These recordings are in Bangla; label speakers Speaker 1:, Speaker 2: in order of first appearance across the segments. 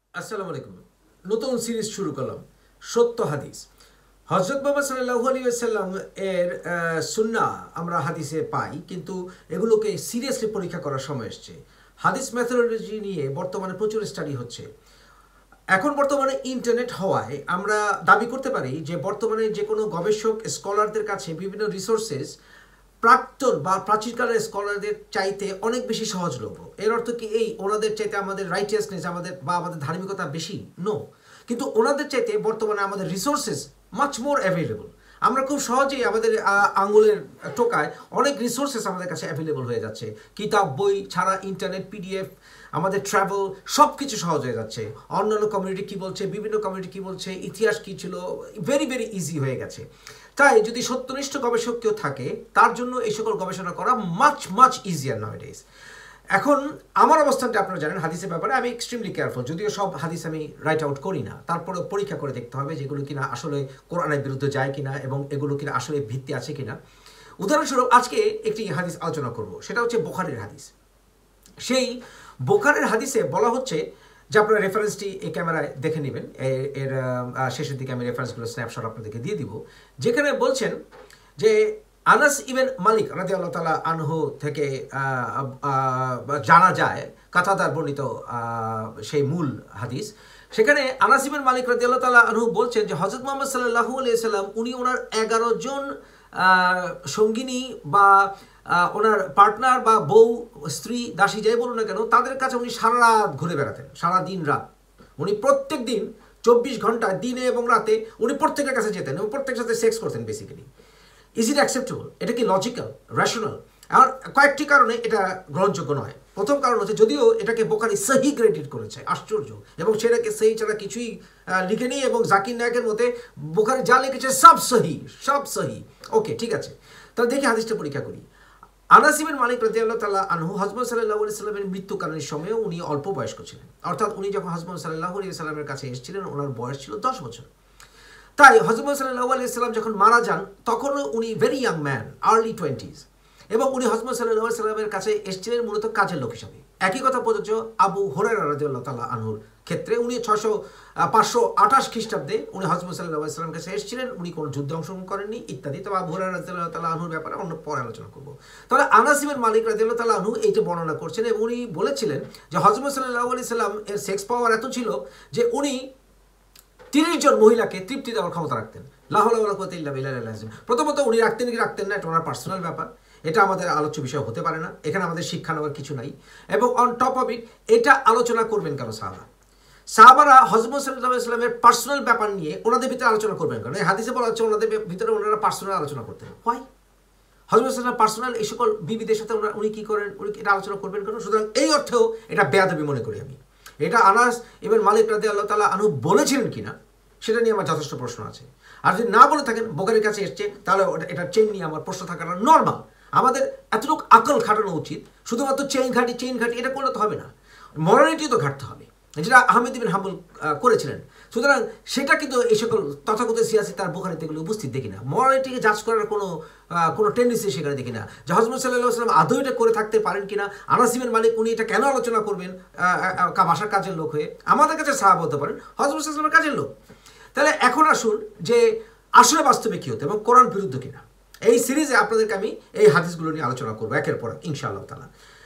Speaker 1: আসসালামু আলাইকুম। নতুন সিরিজ শুরু করলাম, সত্য হাদিস। হযরত মুহাম্মদ সাল্লাল্লাহু আলাইহি ওয়াসাল্লাম এর সুন্নাহ আমরা হাদিসে পাই, কিন্তু এগুলোকে সিরিয়াসলি পরীক্ষা করার সময় এসছে। হাদিস মেথোডোলজি নিয়ে বর্তমানে প্রচুর স্টাডি হচ্ছে। এখন বর্তমানে ইন্টারনেট হওয়ায় আমরা দাবি করতে পারি যে বর্তমানে যে কোনো গবেষক স্কলারদের কাছে বিভিন্ন রিসোর্সেস প্রাক্তন বা প্রাচীনকালের স্কলারদের চাইতে অনেক বেশি সহজলভ্য। এর অর্থ কি এই ওনাদের চাইতে আমাদের রাইটিয়াসনেস আমাদের ধার্মিকতা বেশি? নো, কিন্তু ওনাদের চাইতে বর্তমানে আমাদের রিসোর্সেস মাচ মোর অ্যাভেলেবল। আমরা খুব সহজেই আমাদের আঙুলের টোকায় অনেক রিসোর্সেস আমাদের কাছে অ্যাভেলেবল হয়ে যাচ্ছে। কিতাব, বই ছাড়া ইন্টারনেট, পিডিএফ, আমাদের ট্রাভেল সব কিছু সহজ হয়ে যাচ্ছে। অন্যান্য কমিউনিটি কী বলছে, বিভিন্ন কমিউনিটি কী বলছে, ইতিহাস কী ছিল, ভেরি ভেরি ইজি হয়ে গেছে। তাই যদি সত্যনিষ্ঠ গবেষক কেউ থাকে তার জন্য এই সকল গবেষণা করা মাচ ইজিয়ার নাওয়াডেজ। এখন আমার অবস্থানটা আপনারা জানেন হাদিসের ব্যাপারে আমি এক্সট্রিমলি কেয়ারফুল। যদিও সব হাদিস আমি রাইট আউট করি না, তারপরে পরীক্ষা করে দেখতে হবে যেগুলো কিনা আসলে কোরআনের বিরুদ্ধে যায় কিনা এবং এগুলো কিনা আসলে ভিত্তি আছে কিনা। উদাহরণস্বরূপ আজকে একটি হাদিস আলোচনা করব, সেটা হচ্ছে বুখারীর হাদিস। সেই বুখারীর হাদিসে বলা হচ্ছে যে আপনারা রেফারেন্সটি এই ক্যামেরায় দেখে নেবেন, এর শেষের দিকে আমি রেফারেন্সগুলো স্ন্যাপশট আপনাদেরকে দিয়ে দিব, যেখানে বলছেন যে আনাস ইবনে মালিক রাদিয়াল্লাহু তাআলা আনহু থেকে জানা যায়, কাতাদার বর্ণিত সেই মূল হাদিস। সেখানে আনাস ইবনে মালিক রাদিয়াল্লাহু তাআলা আনহু বলছেন যে হযরত মুহাম্মদ সাল্লাল্লাহু আলাইহি সাল্লাম উনি ওনার 11 জন সঙ্গিনী বা ওনার পার্টনার বা বউ, স্ত্রী, দাসী যাই বলুন না কেন, তাদের কাছে উনি সারা রাত ঘুরে বেড়াতেন, সারা দিন রাত। উনি প্রত্যেক দিন 24 ঘন্টা দিনে এবং রাতে উনি প্রত্যেকের কাছে যেতেন এবং প্রত্যেকের সাথে সেক্স করতেন বেসিক্যালি। Is it acceptable? এটা কি লজিক্যাল, রেশনাল? আর কয়েকটি কারণে এটা গ্রহণযোগ্য নয়। প্রথম কারণ হচ্ছে যদিও এটাকে বুখারী সহি গ্রেডেড করেছে, আশ্চর্য, এবং সেটাকে সহি ছাড়া কিছুই লিখেনি, এবং জাকির নায়কের মতে বুখারী যা লিখেছে সব সহি, সব সহি। ওকে, ঠিক আছে, তাহলে দেখি হাদিসটা পরীক্ষা করি। আনাস ইবনে মালিক রাদিয়াল্লাহু তাআলা আনহু হযরত সাল্লাল্লাহু আলাইহি সাল্লামের মৃত্যুকালীন সময়ে উনি অল্প বয়স্ক ছিলেন, অর্থাৎ উনি যখন হযরত সাল্লাল্লাহু আলাইহি সাল্লামের কাছে এসেছিলেন ওনার বয়স ছিল 10 বছর। তাই হযরত সাল্লাল্লাহু আলাইহি সাল্লাম যখন মারা যান তখনও উনি very young man, early 20s, এবং উনি হযরত সাল্লাল্লাহু আলাইহি সাল্লামের কাছে এসেছিলেন মূলত কাজের লোক হিসাবে। একই কথা প্রযোজ্য আবু হুরায়রা রাদিয়াল্লাহু তাআলা আনহুর ক্ষেত্রে। উনি 528 খ্রিস্টাব্দে উনি হযরত সাল্লাল্লাহু আলাইহি সাল্লামের কাছে এসেছিলেন, উনি কোনো যুদ্ধে অংশগ্রহণ করেননি ইত্যাদি। তবে আবু হুরায়রা রাদিয়াল্লাহু তাআলা আনহুর ব্যাপারে অন্য পরে আলোচনা করব। তাহলে আনাস ইবনে মালিক রাদিয়াল্লাহু তাআলা আনহু এইটা বর্ণনা করছেন, এবং উনি বলেছিলেন যে হযরত সাল্লাল্লাহু আলাইহি সাল্লাম এর সেক্স পাওয়ার এত ছিল যে উনি 30 জন মহিলাকে তৃপ্তি দেওয়ার ক্ষমতা রাখতেন। লা হাওলা ওয়ালা কুওয়াতা ইল্লা বিল্লাহিল আযীম। প্রথমত উনি রাখতেন কি রাখতেন না, এটা ওনার পার্সোনাল ব্যাপার, এটা আমাদের আলোচ্য বিষয় হতে পারে না, এখানে আমাদের শিক্ষা নেওয়ার কিছু নাই। এবং অন টপ অফ ইট, এটা আলোচনা করবেন কেন সাহাবারা হযরত সাল্লাল্লাহু আলাইহি সাল্লামের পার্সোনাল ব্যাপার নিয়ে ওনাদের ভিতরে আলোচনা করবেন কেন? এই হাদিসে বলা হচ্ছে ওনাদের ভিতরে ওনারা পার্সোনাল আলোচনা করতেন। হোয়াই? হযরত সাল্লাল্লাহু পার্সোনাল এই সকল বিবিদের সাথে উনি কি করেন, উনি এটা আলোচনা করবেন কেন? সুতরাং এই অর্থেও এটা বেয়াদবি মনে করি আমি। এটা আনাস ইবনে মালিক রাদিয়াল্লাহু তাআলা আনহু বলেছিলেন কিনা সেটা নিয়ে আমার যথেষ্ট প্রশ্ন আছে। আর যদি না বলে থাকেন, বুখারীর কাছে এসছে, তাহলে এটা চেইন নিয়ে আমার প্রশ্ন থাকাটা নর্মাল। আমাদের এতটুকু আকল খাটানো উচিত। শুধুমাত্র চেইন ঘাটি এটা করলে তো হবে না, মরালিটি তো ঘাটতে হবে, যেটা আহমেদ ইবনে হাম্বল করেছিলেন। সুতরাং সেটা কিন্তু এই সকল তথাকথিত সিয়াসি তার বুখারীতে এগুলো উপস্থিত দেখি না। মরালিটিকে জাজ করার কোনো টেন্ডেন্সি সেখানে দেখি না। যে হযরত সাল্লাল্লাহু আলাইহি ওয়াসাল্লাম আদৌ এটা করে থাকতে পারেন কিনা। আনাস ইবনে মালিক উনি এটা কেন আলোচনা করবেন বাসার কাজের লোক হয়ে? আমাদের কাছে সাহাবা হতে পারেন, হযরত সাল্লাল্লাহু আলাইহি ওয়াসাল্লামের কাজের লোক। তাহলে এখন আসুন যে আসলে বাস্তবে কী হতো এবং কোরআন বিরুদ্ধ কিনা। এই সিরিজে আপনাদেরকে আমি এই হাদিসগুলো নিয়ে আলোচনা করবো একের পর এক ইনশাআল্লাহ তাআলা।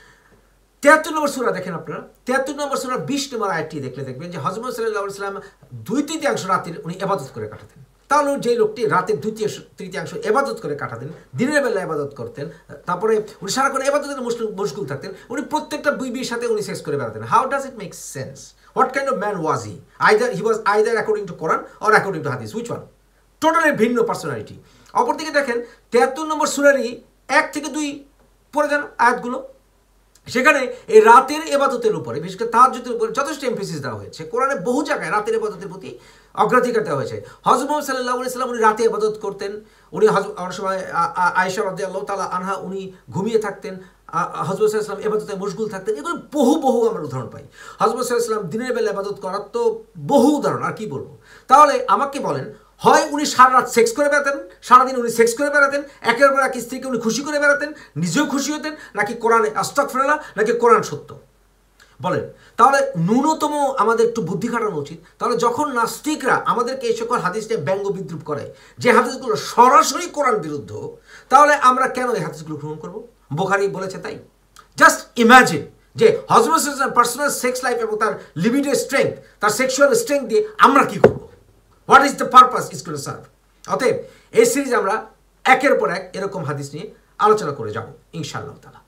Speaker 1: 73 নম্বর সূরা দেখেন আপনারা, 73 নম্বর সূরা 20 নম্বর আয়াতটি দেখবেন যে হযরত সাল্লাল্লাহু আলাইহি ওয়াসাল্লাম 2/3 রাতের উনি ইবাদত করে কাটাতেন। তাহলে যে লোকটি রাতের 2/3 ইবাদত করে কাটাতেন, দিনের বেলা ইবাদত করতেন, তারপরে উনি সারাক্ষণ ইবাদতের মশগুল থাকতেন, উনি প্রত্যেকটা বিবির সাথে উনি সেক্স করে বেড়াতেন। How does it make sense? What kind of man was he? He was either according to Quran or according to Hadith. Which one? Totally ভিন্ন পার্সোনালিটি। অপরদিকে দেখেন 73 নম্বর সূরারই 1 থেকে 2 পড়ে যান আয়াতগুলো। সেখানে এই রাতের ইবাদতের উপরে, বিশেষ করে তাহাজ্জুদের উপরে যথেষ্ট এমফেসিস দেওয়া হয়েছে। কোরআনে বহু জায়গায় রাতের ইবাদতের প্রতি অগ্রাধিকার দেওয়া হয়েছে। হযরত মুহাম্মদ সাল্লাল্লাহু আলাইহি সাল্লাম উনি রাতে ইবাদত করতেন। উনি অনেক সময় আয়েশা রাদিয়াল্লাহু তাআলা আনহা উনি ঘুমিয়ে থাকতেন, হযরত সাল্লাল্লাহু আলাইহি ওয়াসাল্লাম ইবাদতে মশগুল থাকতেন। এগুলো বহু আমরা উদাহরণ পাই। হযরত সাল্লাল্লাহু আলাইহি ওয়াসাল্লাম দিনের বেলা ইবাদত করার তো বহু উদাহরণ, আর কি বলবো। তাহলে আমাকে বলেন, হয় উনি সারা রাত সেক্স করে বেড়াতেন, সারাদিন উনি সেক্স করে বেড়াতেন, একের পর এক স্ত্রীকে উনি খুশি করে বেড়াতেন, নিজেও খুশি হতেন, নাকি কোরআনে আস্তাগফিরুল্লাহ, নাকি কোরআন সত্য? বলেন। তাহলে ন্যূনতম আমাদের একটু বুদ্ধি খাটানো উচিত। তাহলে যখন নাস্তিকরা আমাদেরকে এই সকল হাদিস নিয়ে ব্যঙ্গ বিদ্রুপ করে, যে হাদিসগুলো সরাসরি কোরআন বিরুদ্ধ, তাহলে আমরা কেন এই হাদিসগুলো গ্রহণ করব? বুখারী বলেছে তাই। জাস্ট ইমাজিন যে হযরত পার্সোনাল সেক্স লাইফ এবং তার লিবিডো স্ট্রেংথ, তার সেক্সুয়াল স্ট্রেংথ দিয়ে আমরা কি করব? What is the purpose is gonna serve? অতএব এই সিরিজ আমরা একের পর এক এরকম হাদিস নিয়ে আলোচনা করে যাব ইনশাআল্লাহ তাআলা।